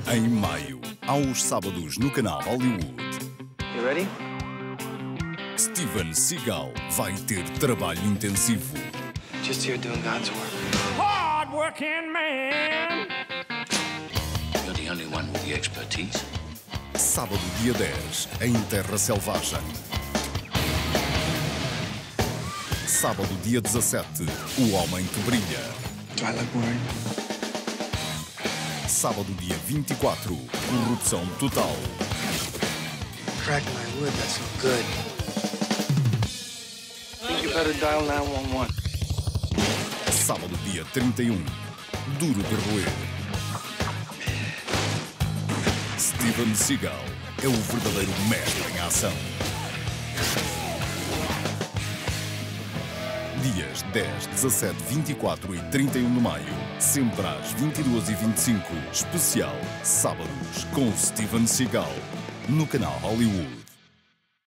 Em maio, aos sábados no canal Hollywood. You ready? Steven Seagal vai ter trabalho intensivo. Just here doing God's work. Hard-working man. You're the only one with the expertise. Sábado, dia 10, em Terra Selvagem. Sábado, dia 17, O Homem que Brilha. Do I look worried? Sábado, dia 24, Corrupção Total. Crack my wood, that's so good. Think you better dial 911. Sábado, dia 31, Duro de Roer. Steven Seagal é o verdadeiro mestre em ação. Dias 10, 17, 24 e 31 de maio, sempre às 22h25, especial Sábados com Steven Seagal, no canal Hollywood.